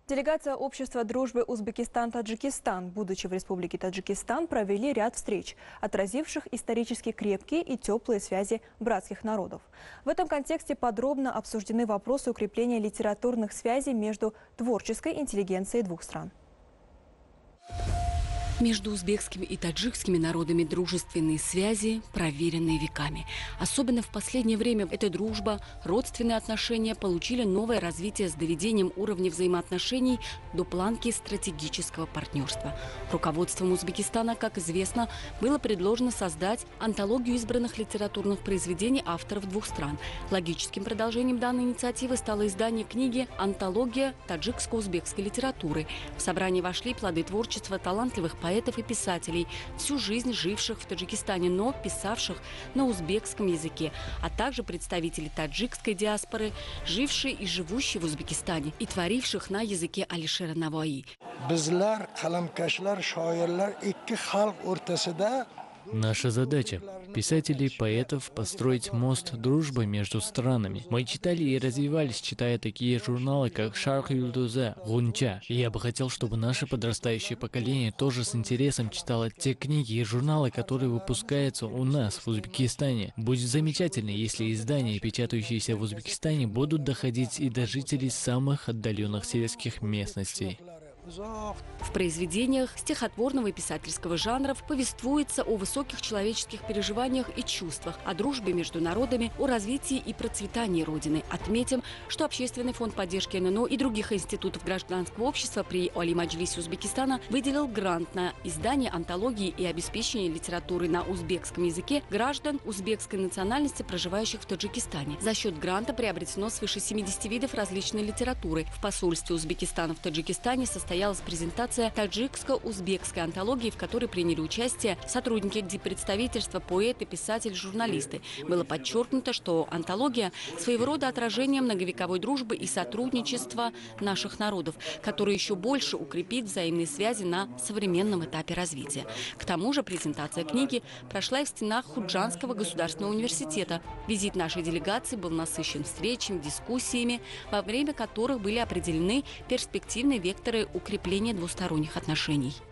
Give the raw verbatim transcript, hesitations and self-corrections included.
Делегация общества дружбы Узбекистан-Таджикистан, будучи в Республике Таджикистан, провели ряд встреч, отразивших исторически крепкие и теплые связи братских народов. В этом контексте подробно обсуждены вопросы укрепления литературных связей между творческой интеллигенцией двух стран. Между узбекскими и таджикскими народами дружественные связи, проверенные веками. Особенно в последнее время эта дружба, родственные отношения получили новое развитие с доведением уровня взаимоотношений до планки стратегического партнерства. Руководством Узбекистана, как известно, было предложено создать антологию избранных литературных произведений авторов двух стран. Логическим продолжением данной инициативы стало издание книги «Антология таджикско-узбекской литературы». В собрание вошли плоды творчества талантливых поэтов, поэтов и писателей, всю жизнь живших в Таджикистане, но писавших на узбекском языке, а также представители таджикской диаспоры, жившие и живущие в Узбекистане и творивших на языке Алишера Наваи. Наша задача – писателей, поэтов построить мост дружбы между странами. Мы читали и развивались, читая такие журналы, как «Шарх Юлдуза», «Гунча». И я бы хотел, чтобы наше подрастающее поколение тоже с интересом читало те книги и журналы, которые выпускаются у нас в Узбекистане. Будет замечательно, если издания, печатающиеся в Узбекистане, будут доходить и до жителей самых отдаленных сельских местностей. В произведениях стихотворного и писательского жанров повествуется о высоких человеческих переживаниях и чувствах, о дружбе между народами, о развитии и процветании Родины. Отметим, что Общественный фонд поддержки эн эн о и других институтов гражданского общества при Оли-Маджлисе Узбекистана выделил грант на издание антологии и обеспечение литературы на узбекском языке граждан узбекской национальности, проживающих в Таджикистане. За счет гранта приобретено свыше семидесяти видов различной литературы. В посольстве Узбекистана в Таджикистане состоялось Состоялась презентация таджикско-узбекской антологии, в которой приняли участие сотрудники диппредставительства, поэты, писатели, журналисты. Было подчеркнуто, что антология – своего рода отражение многовековой дружбы и сотрудничества наших народов, которое еще больше укрепит взаимные связи на современном этапе развития. К тому же презентация книги прошла и в стенах Худжанского государственного университета. Визит нашей делегации был насыщен встречами, дискуссиями, во время которых были определены перспективные векторы укрепления двусторонних отношений.